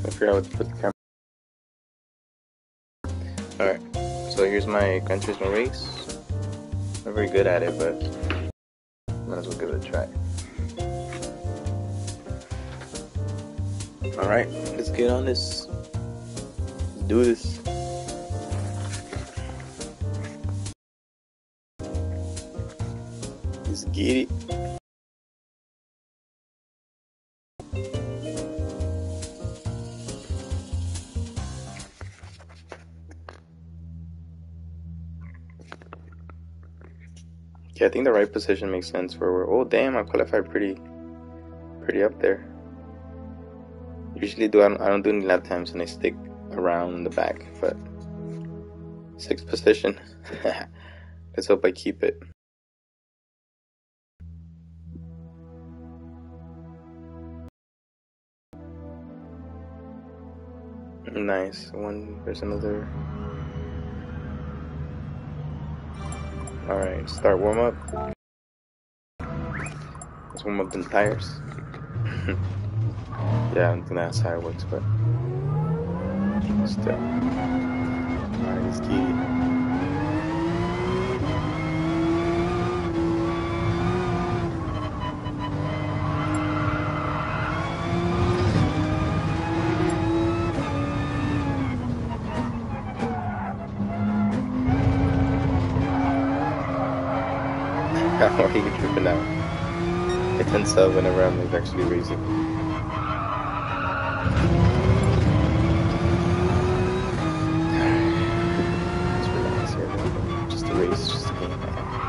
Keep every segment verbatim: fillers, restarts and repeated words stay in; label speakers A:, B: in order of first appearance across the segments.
A: I figure out what to put the camera. Alright, so here's my Gran Turismo race. I'm not very good at it, but might as well give it a try. Alright, let's get on this. Let's do this. Let's get it. Yeah, I think the right position makes sense for where. Oh damn, I qualified pretty, pretty up there. Usually, do I don't, I don't do any lap times and I stick around the back, but sixth position. Let's hope I keep it. Nice. One. There's another. All right. Start warm up. Let's warm up the tires. Yeah, I don't think that's how it works, but still. Alright, let's get it. Why are you tripping out? I ten sub whenever I'm like actually racing. Race, just a game, man.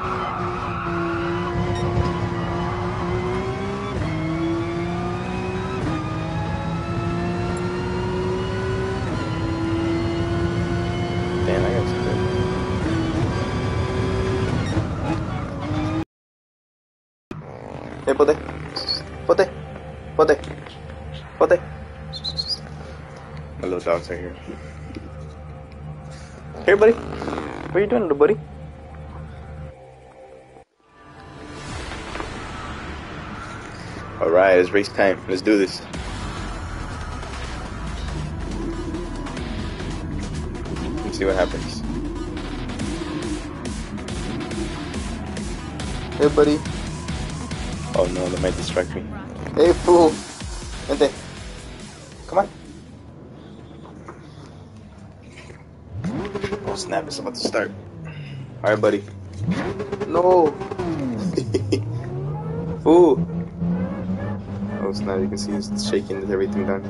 A: Damn, I got some good. Hey, pote. Pote. Pote. Pote. My little dogs are here. Here, buddy. What are you doing, little buddy? Alright, it's race time. Let's do this. Let's see what happens. Hey, buddy. Oh no, that might distract me. Hey, fool. Vente. Come on. Oh snap, it's about to start. Alright, buddy. No. Fool. Oh snap, you can see it's shaking with everything done.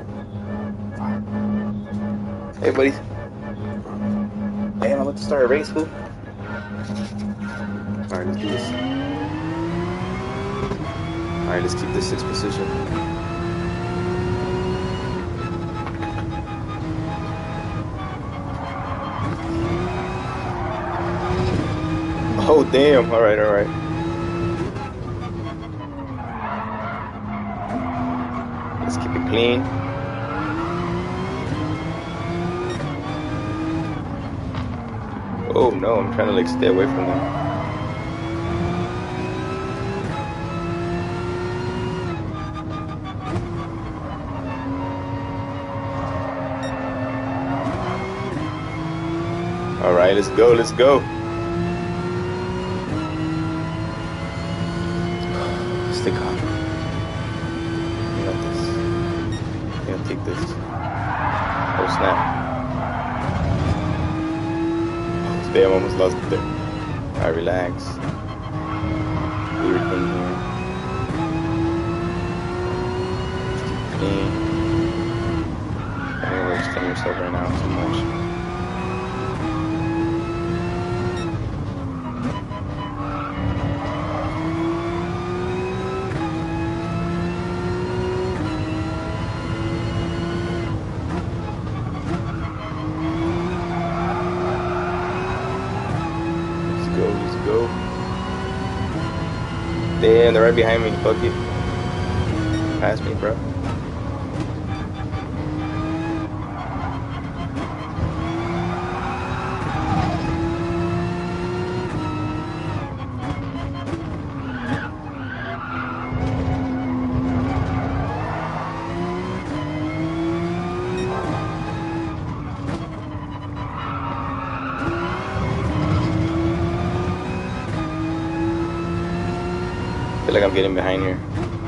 A: Hey, buddy. Damn, I'm about to start a race, fool. Alright, let's do this. Alright, let's keep this sixth position. Oh damn, alright, alright. Let's keep it clean. Oh no, I'm trying to like stay away from them. Alright, let's go, let's go. Stay calm. You got this. You gotta take this. Oh snap. Oh damn, I almost lost it there. Alright, relax. Do your thing here. Keep clean. I think you're extending yourself right now too much. Go. Damn, they're right behind me. Fuck it. Pass me, bro. feel like I'm getting behind here.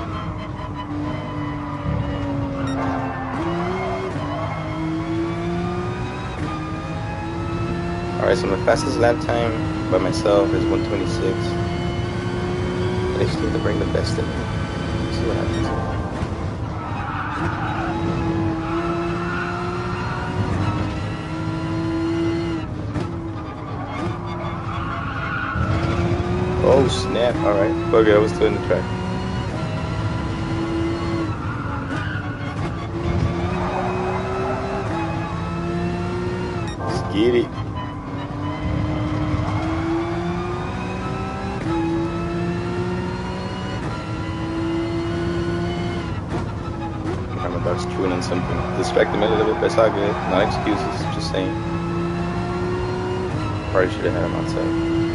A: Alright, so my fastest lap time by myself is one twenty-six. I just need to bring the best in me. See what happens here. Oh snap, alright. Okay, I was still in the track. Let's get it. I'm about to tune in something. Distract them a little bit, but it's all good. Not excuses, just saying. Probably should have had him outside.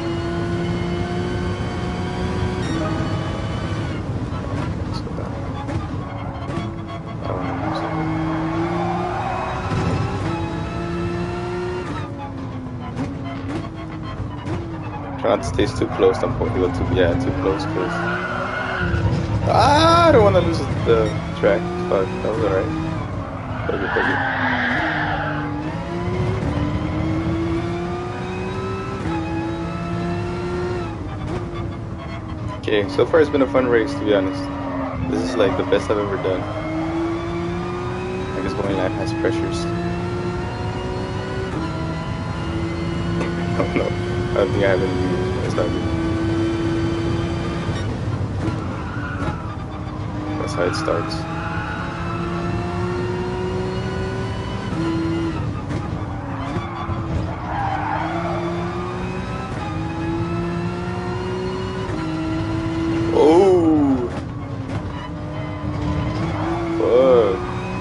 A: Try not to stay too close. Don't go too yeah too close, cause ah, I don't want to lose the track. Fuck, that was alright. Buggy, buggy. Okay, so far it's been a fun race, to be honest. This is like the best I've ever done. I guess going live has pressures. Oh no. I don't think I have any videos, but it's not good. That's how it starts. Oh! Fuck.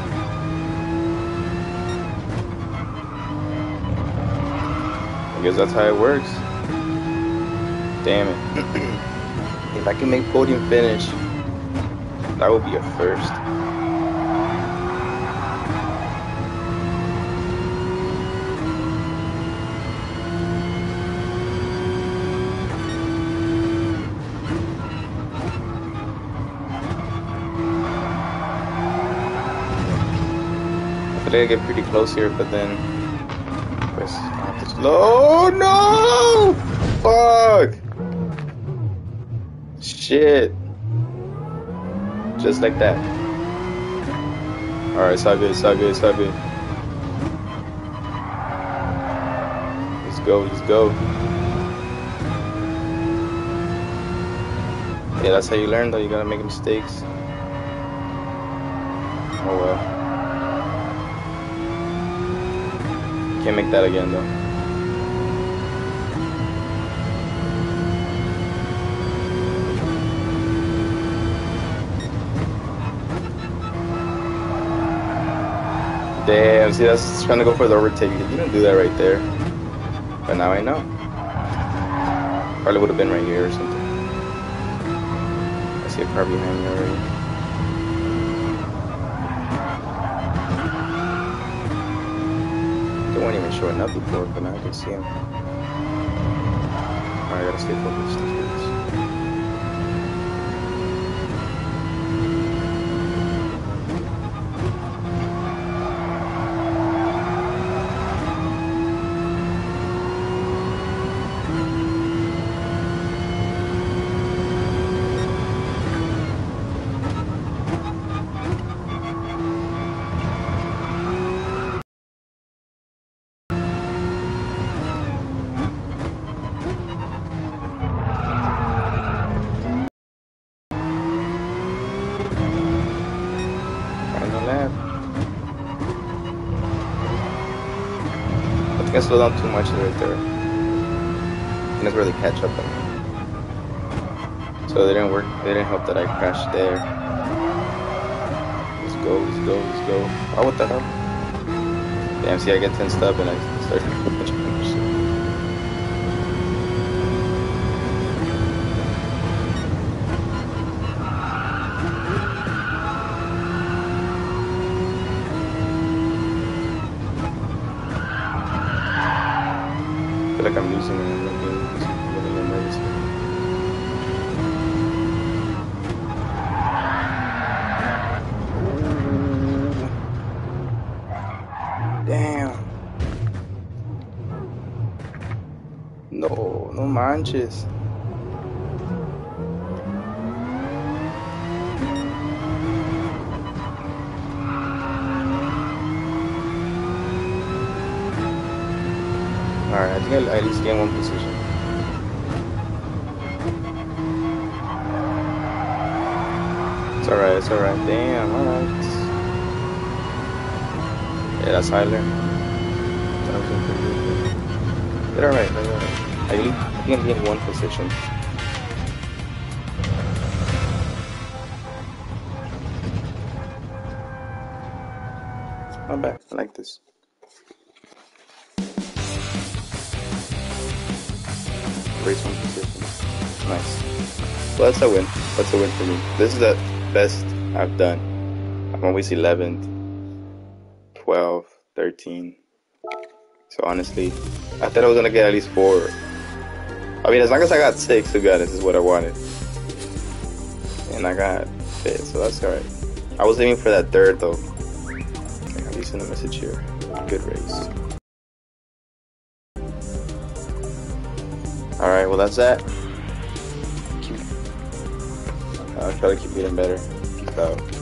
A: I guess that's how it works. Damn it. If I can make podium finish, that would be a first. I feel like I get pretty close here, but then press not to slow. No! Fuck! Shit. Just like that. Alright, it's all good, it's all good, it's all good. Let's go, let's go. Yeah, that's how you learn though, you gotta make mistakes. Oh well. Can't make that again though. Damn, see, that's trying to go for the overtake. You don't do that right there. But now I know. Probably would have been right here or something. I see a car behind me already. They weren't even showing up before, but now I can see him. Alright, I gotta stay focused. Let's do this. I think I slowed down too much right there. And that's where they catch up on me. So they didn't work, they didn't help that I crashed there. Let's go, let's go, let's go. Oh, what the hell? Damn, see, I get tensed up and I start punching. I feel like I'm losing and I'm not getting getting nervous. manches. Alright, I think I'll at least get one position. It's alright, it's alright. Damn, alright. Yeah, that's Hyler. That was pretty good. Did alright, did alright. I think I'm getting one position. Not bad, I like this. Race one position. Nice. Well, that's a win. That's a win for me. This is the best I've done. I'm always eleventh, twelve, thirteen. So honestly, I thought I was gonna get at least four. I mean, as long as I got six, to be honest, is what I wanted. And I got fifth, so that's alright. I was aiming for that third though. Okay, at least in the message here. Good race. Alright, well that's that. Keep, I'll try to keep getting better. Peace out.